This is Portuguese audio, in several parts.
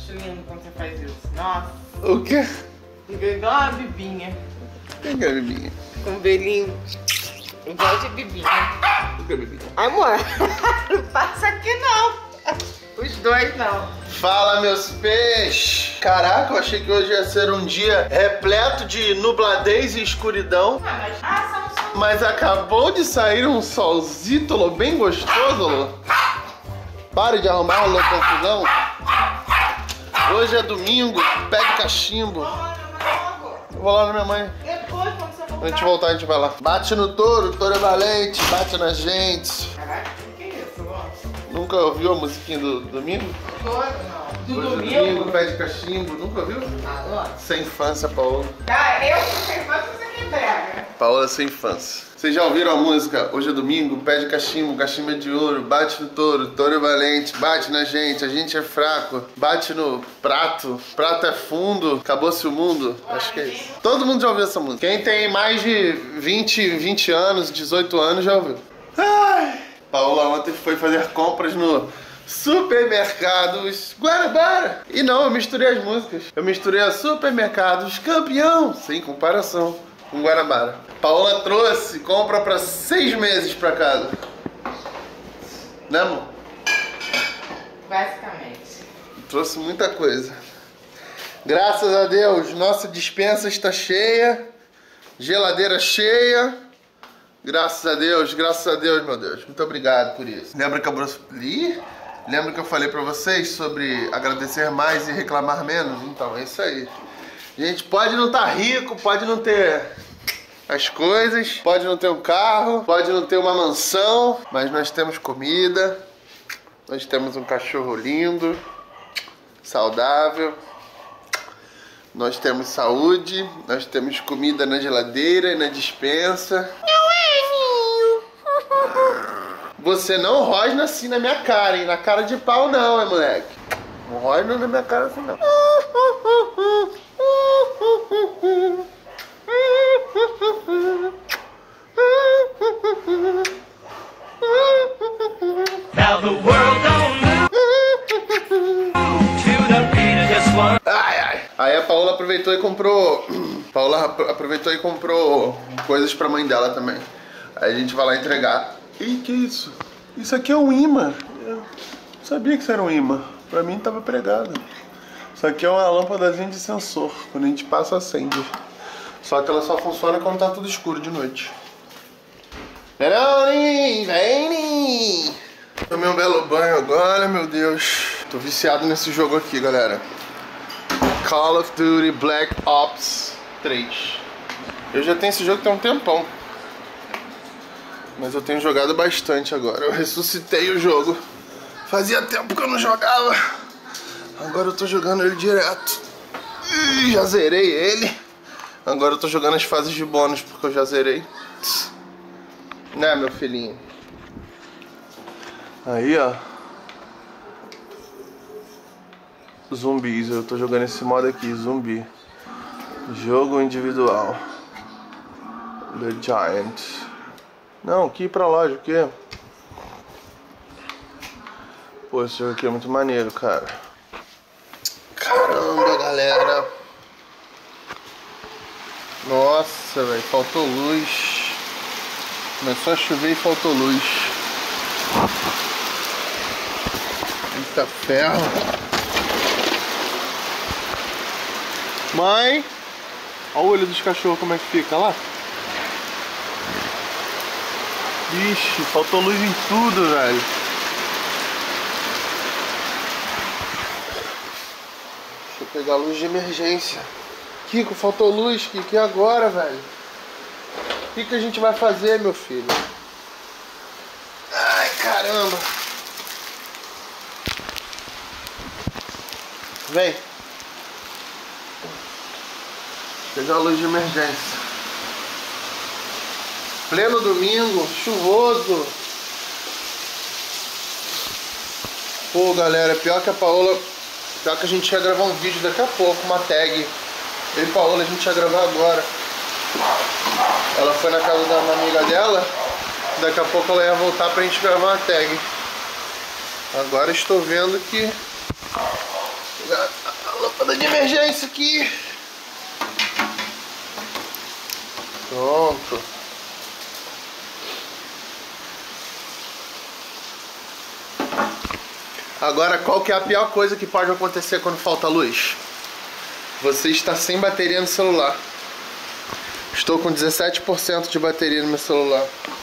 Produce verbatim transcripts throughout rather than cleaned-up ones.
acho lindo quando você faz isso. Nossa. O quê? Igual uma bibinha. Quem que é a bebinha? Com um belinho igual de bibinha. O que é bebinha? Amor, não passa aqui não. Os dois não. Fala, meus peixes! Caraca, eu achei que hoje ia ser um dia repleto de nubladez e escuridão. Ah, mas ah, são, são... Mas acabou de sair um solzítolo bem gostoso, Lô. Pare de arrumar, Lô, confusão. Hoje é domingo, pegue cachimbo. Eu vou lá na minha mãe. Depois, quando você Quando a gente voltar, a gente vai lá. Bate no touro, touro é valente, bate na gente. Caraca, o que é isso, Lô? Nunca ouviu a musiquinha do domingo? Todo não. Do Hoje é domingo? domingo, pede cachimbo, nunca ouviu? Ah, Lô. Sem infância, Paola. Tá, eu que sei quanto você que pega. Paola sem infância. Vocês já ouviram a música? Hoje é domingo, pede cachimbo, cachimbo é de ouro, bate no touro, touro é valente, bate na gente, a gente é fraco, bate no prato, prato é fundo, acabou-se o mundo. Acho que é isso. Todo mundo já ouviu essa música. Quem tem mais de vinte, vinte anos, dezoito anos já ouviu. Ai, Paola ontem foi fazer compras no Supermercados Guanabara. E não, eu misturei as músicas. Eu misturei a Supermercados Campeão, sem comparação, com Guanabara. Paola trouxe compra pra seis meses pra casa. Né, amor? Basicamente. Trouxe muita coisa. Graças a Deus, nossa despensa está cheia. Geladeira cheia. Graças a Deus, graças a Deus, meu Deus. Muito obrigado por isso. Lembra que eu... Ih, lembra que eu falei pra vocês sobre agradecer mais e reclamar menos? Então, é isso aí. Gente, pode não estar rico, pode não ter as coisas, pode não ter um carro, pode não ter uma mansão, mas nós temos comida, nós temos um cachorro lindo, saudável, nós temos saúde, nós temos comida na geladeira e na despensa. Não é, ninho? Você não rosna assim na minha cara, hein? Na cara de pau não, é, moleque? Não rosna na minha cara assim não. Now the world don't move to the beat of this one. Ai, ai. Aí a Paola aproveitou e comprou. Paola aproveitou e comprou coisas pra mãe dela também. Aí a gente vai lá entregar. Ih, que isso? Isso aqui é um imã. Eu sabia que isso era um imã. Pra mim tava pregado. Isso aqui é uma lâmpadazinha de sensor. Quando a gente passa, acende. Só que ela só funciona quando tá tudo escuro de noite. Vem, vem! Tomei um belo banho agora, meu Deus. Tô viciado nesse jogo aqui, galera. Call of Duty Black Ops três. Eu já tenho esse jogo tem um tempão. Mas eu tenho jogado bastante agora. Eu ressuscitei o jogo. Fazia tempo que eu não jogava. Agora eu tô jogando ele direto. Ih, já zerei ele. Agora eu tô jogando as fases de bônus porque eu já zerei. Né, meu filhinho? Aí, ó. Zumbis. Eu tô jogando esse modo aqui, zumbi. Jogo individual. The Giant. Não, que ir pra loja, o quê? Pô, esse jogo aqui é muito maneiro, cara. Caramba, galera. Nossa, velho, faltou luz. Começou a chover e faltou luz. Eita ferro. Mãe, olha o olho dos cachorros como é que fica lá. Ixi, faltou luz em tudo, velho. Deixa eu pegar a luz de emergência. Kiko, faltou luz, Kiko, e agora, velho? O que, que a gente vai fazer, meu filho? Ai, caramba. Vem. Pegar a luz de emergência. Pleno domingo, chuvoso. Pô, galera, pior que a Paola... Pior que a gente ia gravar um vídeo daqui a pouco, uma tag. Eu e Paola, a gente ia gravar agora. Ela foi na casa da uma amiga dela. Daqui a pouco ela ia voltar pra gente gravar uma tag. Agora estou vendo que... Lâmpada de emergência aqui. Pronto. Agora, qual que é a pior coisa que pode acontecer quando falta luz? Você está sem bateria no celular. Estou com dezessete por cento de bateria no meu celular.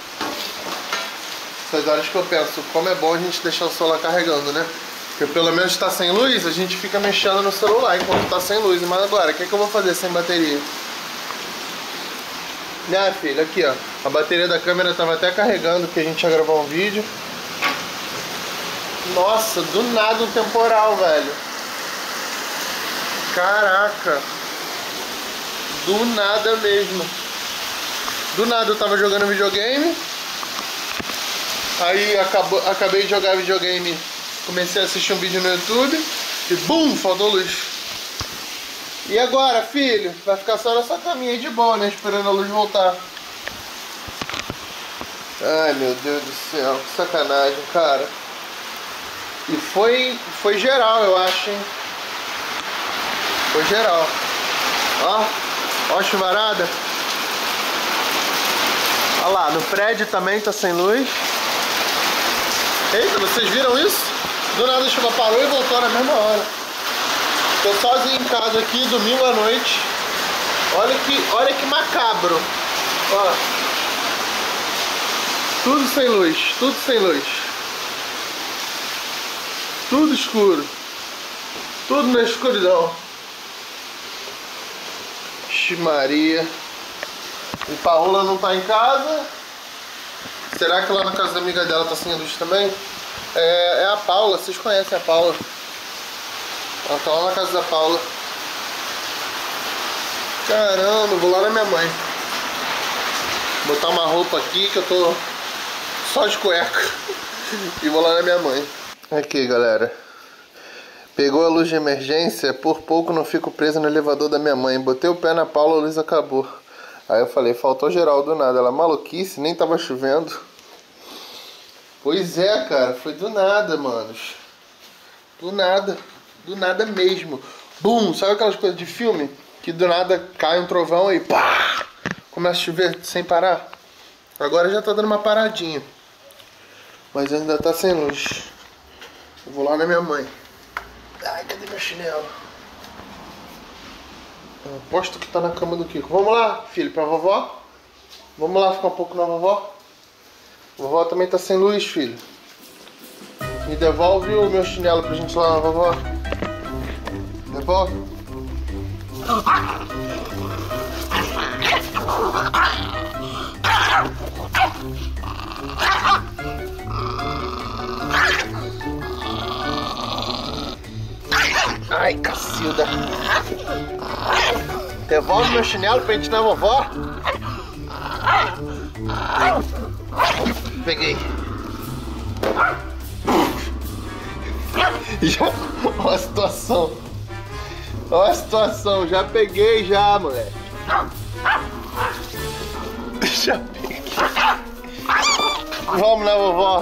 Essas horas que eu penso, como é bom a gente deixar o celular carregando, né? Porque pelo menos está sem luz, a gente fica mexendo no celular enquanto está sem luz. Mas agora, o que, é que eu vou fazer sem bateria? Né, filha? Aqui, ó. A bateria da câmera estava até carregando, porque a gente ia gravar um vídeo. Nossa, do nada um temporal, velho. Caraca. Do nada mesmo. Do nada eu tava jogando videogame. Aí acabou, acabei de jogar videogame. Comecei a assistir um vídeo no YouTube. E bum, faltou luz. E agora, filho? Vai ficar só nessa caminha aí de boa, né? Esperando a luz voltar. Ai, meu Deus do céu. Que sacanagem, cara. E foi, foi geral, eu acho, hein? Foi geral. Ó, ó a chuvarada. Olha lá, no prédio também tá sem luz. Eita, vocês viram isso? Do nada a chuva parou e voltou na mesma hora. Tô sozinho em casa aqui, domingo à noite. Olha que, olha que macabro. Ó. Tudo sem luz, tudo sem luz. Tudo escuro. Tudo na escuridão. Ixi, Maria. E Paola não tá em casa. Será que lá na casa da amiga dela tá sem luz também? É, é a Paula, vocês conhecem a Paula. Ela tá lá na casa da Paula. Caramba, vou lá na minha mãe. Botar uma roupa aqui que eu tô só de cueca. E vou lá na minha mãe. Aqui, galera. Pegou a luz de emergência, por pouco não fico preso no elevador da minha mãe. Botei o pé na Paula, a luz acabou. Aí eu falei, faltou geral do nada. Ela, maluquice, nem tava chovendo. Pois é, cara, foi do nada, manos. Do nada. Do nada mesmo. Bum, sabe aquelas coisas de filme? Que do nada cai um trovão e pá! Começa a chover sem parar. Agora já tá dando uma paradinha. Mas ainda tá sem luz. Eu vou lá na minha mãe. Ai, cadê meu chinelo? Eu aposto que tá na cama do Kiko. Vamos lá, filho, pra vovó? Vamos lá ficar um pouco na vovó? Vovó também tá sem luz, filho. Me devolve o meu chinelo pra gente ir lá na vovó. Devolve. Ai, cacilda. Devolve meu chinelo pra gente ir na vovó. Peguei. Já, olha a situação. Olha a situação. Já peguei já, moleque. Já peguei. Vamos, né, vovó?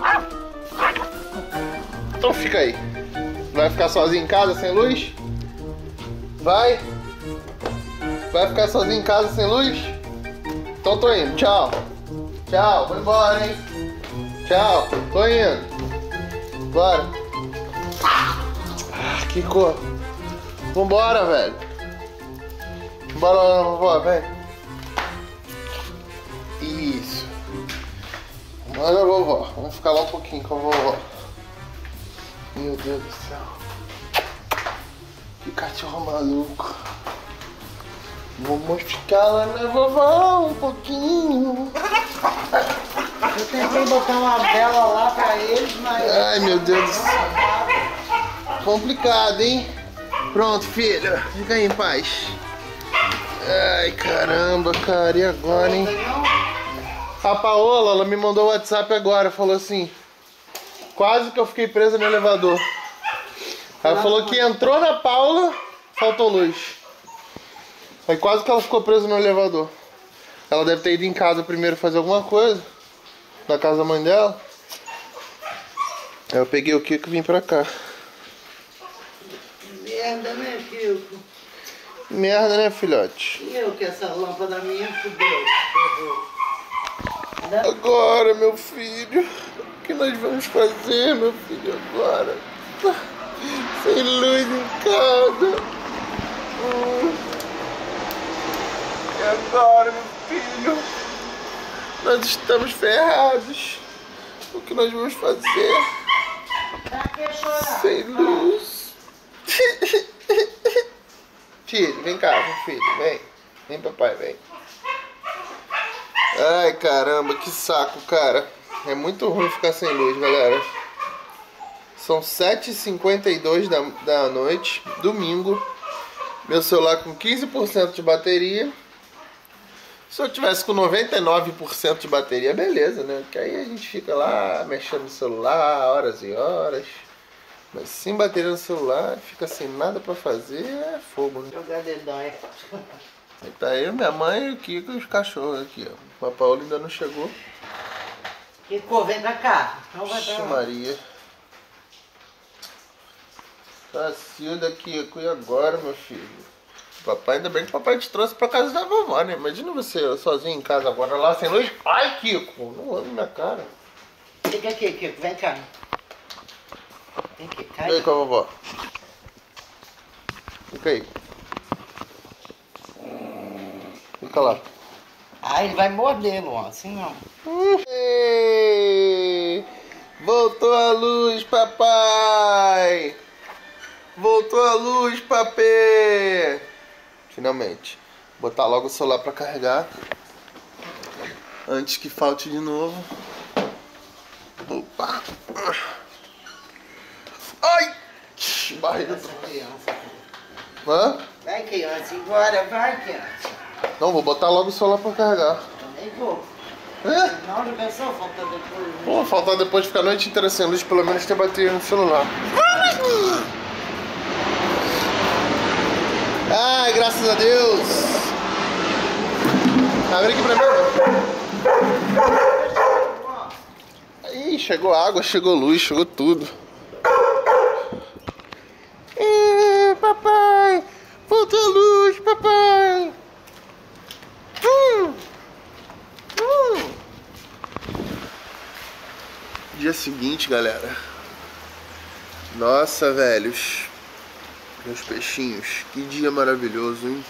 Então fica aí. Vai ficar sozinho em casa sem luz? Vai? Vai ficar sozinho em casa sem luz? Então tô indo. Tchau. Tchau. Vou embora, hein? Tchau. Tô indo. Bora. Ah, que cor. Vambora, velho. Bora lá, vovó, vem. Isso. Bora, vovó. Vamos ficar lá um pouquinho com a vovó. Meu Deus do céu. Que cachorro maluco. Vamos ficar lá na vovó um pouquinho. Eu tentei botar uma vela lá pra eles, mas... Ai, meu Deus do céu. Complicado, hein? Pronto, filho. Fica aí em paz. Ai, caramba, cara. E agora, hein? A Paola, ela me mandou o WhatsApp agora. Falou assim... Quase que eu fiquei presa no elevador. Ela falou que entrou na Paula, faltou luz. Aí quase que ela ficou presa no elevador. Ela deve ter ido em casa primeiro fazer alguma coisa. Na casa da mãe dela. Aí eu peguei o Kiko e vim pra cá. Merda, né, Kiko? Merda, né, filhote? E eu que essa lâmpada minha fudeu. Agora, meu filho, o que nós vamos fazer, meu filho, agora? Sem luz em casa. Hum. E agora, meu filho? Nós estamos ferrados. O que nós vamos fazer? Sem luz. Filho, vem cá, meu filho, vem. Vem, papai, vem. Ai, caramba, que saco, cara. É muito ruim ficar sem luz, galera. São sete e cinquenta e dois da, da noite, domingo. Meu celular com quinze por cento de bateria. Se eu tivesse com noventa e nove por cento de bateria, beleza, né? Porque aí a gente fica lá mexendo no celular horas e horas. Mas sem bateria no celular, fica sem nada pra fazer, é fogo, né? Jogar dedói. Aí tá eu, minha mãe, o Kiko e os cachorros aqui, ó. O Paulo ainda não chegou. Kiko, vem pra cá. Então vai Vixe pra lá. Maria. Cacilda, Kiko, e agora, meu filho? Papai, ainda bem que o papai te trouxe pra casa da vovó, né? Imagina você sozinho em casa agora, lá sem luz. Ai, Kiko, não anda na minha cara. Fica aqui, Kiko, vem cá. Vem aqui, cai. Vem com a vovó. Fica aí. Fica lá. Ah, ele vai morder, Luan, assim não. Ei, voltou a luz, papai! Voltou a luz, papê! Finalmente. Vou botar logo o celular pra carregar. Antes que falte de novo. Opa! Ai! Barriga. Essa criança. Hã? Vai, criança, embora, vai, criança. Não, vou botar logo o celular pra carregar. Também vou. É? Não, já pensou, falta depois. Né? Pô, faltar depois de ficar a noite inteira sem luz, pelo menos ter bateria no celular. Ai, graças a Deus. Abre aqui pra mim. Ih, chegou água, chegou luz, chegou tudo. Ih, papai. Voltou a luz, papai. Hum. Hum. Dia seguinte, galera. Nossa, velhos. Meus peixinhos. Que dia maravilhoso, hein?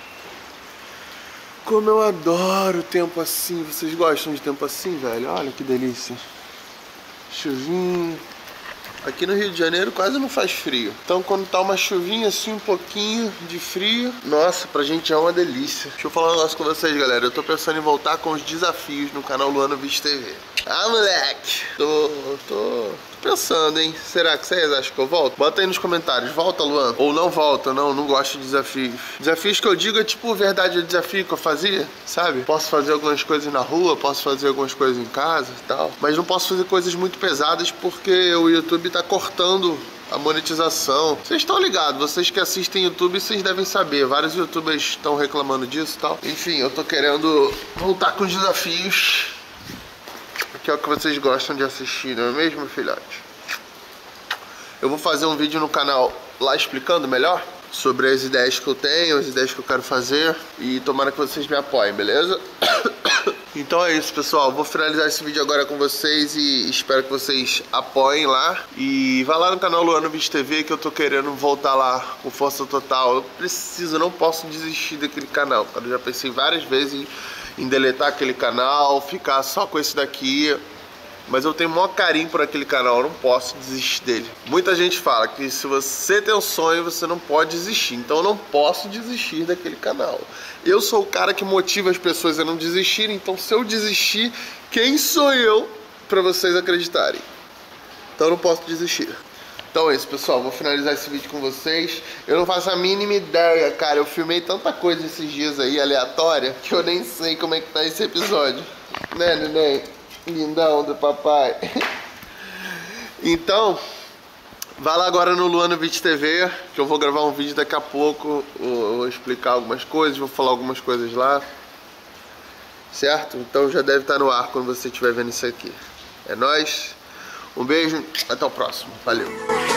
Como eu adoro tempo assim. Vocês gostam de tempo assim, velho? Olha que delícia. Chuvinha. Aqui no Rio de Janeiro quase não faz frio. Então quando tá uma chuvinha assim, um pouquinho de frio, nossa, pra gente é uma delícia. Deixa eu falar um negócio com vocês, galera. Eu tô pensando em voltar com os desafios no canal Luano Vídeo T V. Ah, moleque! Tô, tô, tô pensando, hein? Será que vocês acham que eu volto? Bota aí nos comentários. Volta, Luan? Ou não volta? Não, não gosto de desafios. Desafios que eu digo é tipo verdade o desafio que eu fazia, sabe? Posso fazer algumas coisas na rua, posso fazer algumas coisas em casa e tal. Mas não posso fazer coisas muito pesadas porque o YouTube tá cortando a monetização. Vocês estão ligados, vocês que assistem YouTube, vocês devem saber. Vários youtubers estão reclamando disso e tal. Enfim, eu tô querendo voltar com os desafios, que é o que vocês gostam de assistir, não é mesmo, filhote? Eu vou fazer um vídeo no canal lá explicando melhor sobre as ideias que eu tenho, as ideias que eu quero fazer, e tomara que vocês me apoiem, beleza? Então é isso, pessoal. Vou finalizar esse vídeo agora com vocês e espero que vocês apoiem lá. E vai lá no canal Luano Vídeo T V que eu tô querendo voltar lá com força total. Eu preciso, não posso desistir daquele canal, cara. Eu já pensei várias vezes em, em deletar aquele canal, ficar só com esse daqui. Mas eu tenho o maior carinho por aquele canal, eu não posso desistir dele. Muita gente fala que se você tem um sonho, você não pode desistir. Então eu não posso desistir daquele canal. Eu sou o cara que motiva as pessoas a não desistirem. Então se eu desistir, quem sou eu para vocês acreditarem? Então eu não posso desistir. Então é isso, pessoal. Vou finalizar esse vídeo com vocês. Eu não faço a mínima ideia, cara. Eu filmei tanta coisa esses dias aí, aleatória, que eu nem sei como é que tá esse episódio. Né, neném? Lindão do papai. Então, vai lá agora no Luano Vídeo T V, que eu vou gravar um vídeo daqui a pouco. Eu vou explicar algumas coisas, vou falar algumas coisas lá. Certo? Então já deve estar no ar quando você estiver vendo isso aqui. É nóis. Um beijo, até o próximo. Valeu.